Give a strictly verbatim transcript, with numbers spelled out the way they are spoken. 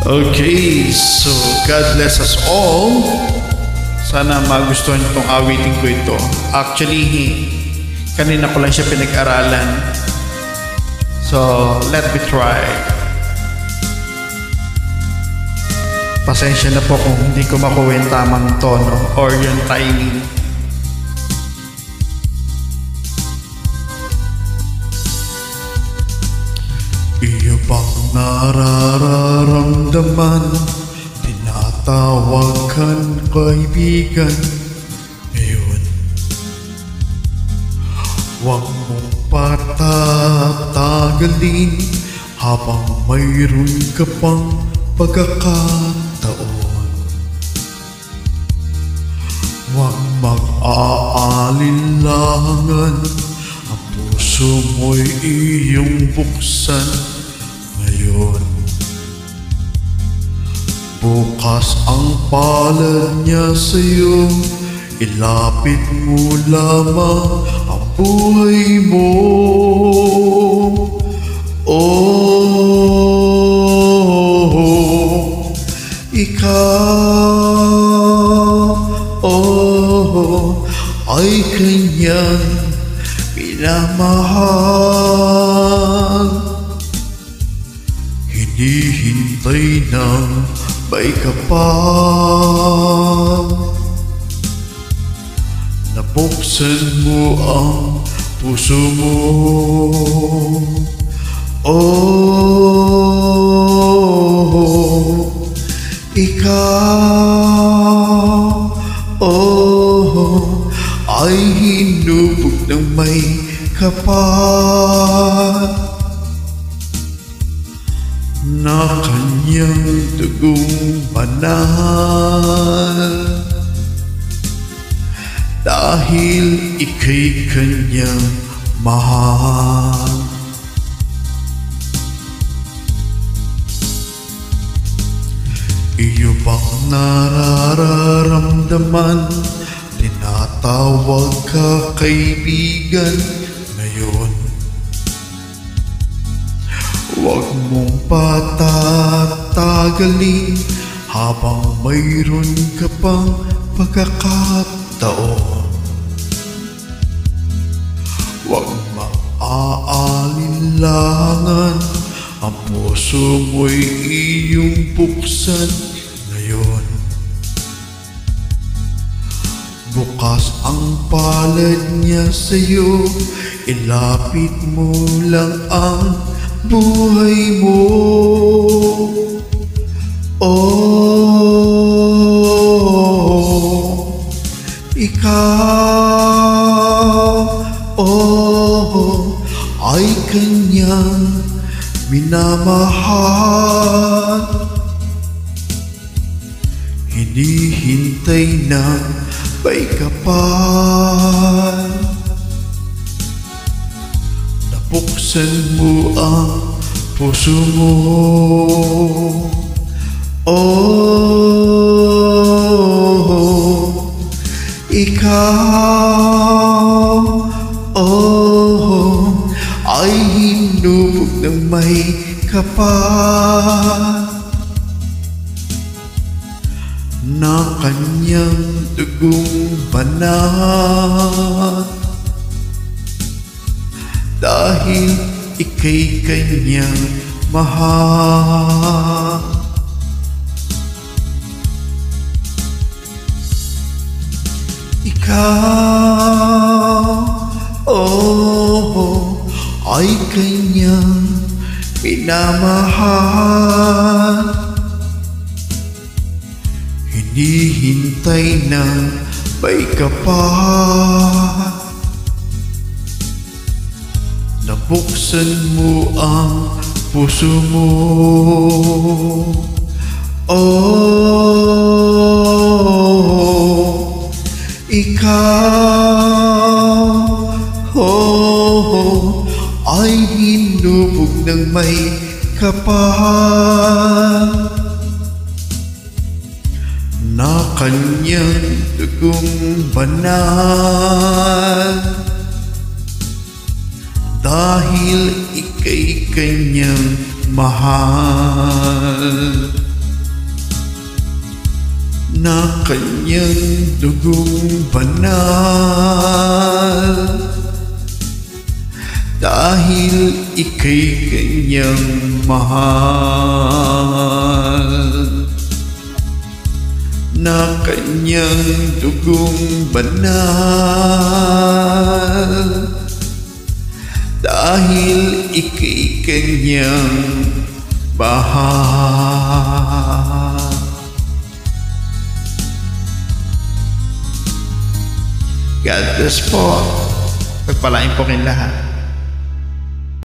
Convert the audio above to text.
Okay, so God bless us all. Sana magustuhan niyo itong awitin ko ito. Actually, kanina ko lang siya pinag-aralan. So, let me try. Pasensya na po kung hindi ko makuha yung tamang tono or yung timing. Iyo bang nararamdaman? Tinatawag kang kaibigan ngayon. Huwag mong patatagalin habang mayroon ka pang pagkakataon. Huwag mag-aalinlangan, ang puso mo'y iyong buksan ngayon. Bukas ang palad niya sa'yo, ilapit mo lamang ang buhay mo. Oh, ikaw, oh, ay kanyang pinamahal. Hinihintay ng may kapal. Nabuksan mo ang puso mo. Oh, ikaw, oh, ay hinubog ng may kapal na kanyang dugong banal. Dahil ika'y kanyang mahal. Iyo bang nararamdaman? Tinatawag ka kaibigan ngayon. Huwag mong patatagalin habang mayroon ka pang pagkakataon. Huwag maaalinlangan, ang puso mo'y iyong buksan ngayon. Bukas ang palad niya sa'yo, ilapit mo lang ang buhay mo. Oh, ikaw, oh, ay kanyang minamahal. Hinihintay ng may kapal. Nabuksan mo ang puso mo. Oh, ikaw, oh, ay hinubog ng may kapal na kanyang dugong banal. Dahil ika'y kanyang mahal. Ikaw, oh, ay kanyang minamahal. Hinihintay ng may kapal. Nabuksan mo ang puso mo. Oh, ikaw, oh, ay hinubog ng may kapal na kanyang dugong banal. Dahil ika'y kanyang mahal. na kanyang dugong banal, dahil ika'y kanyang mahal. Na kanyang dugong banal, dahil ika'y kanyang bahal. God bless po. Pagpalain po kayong lahat.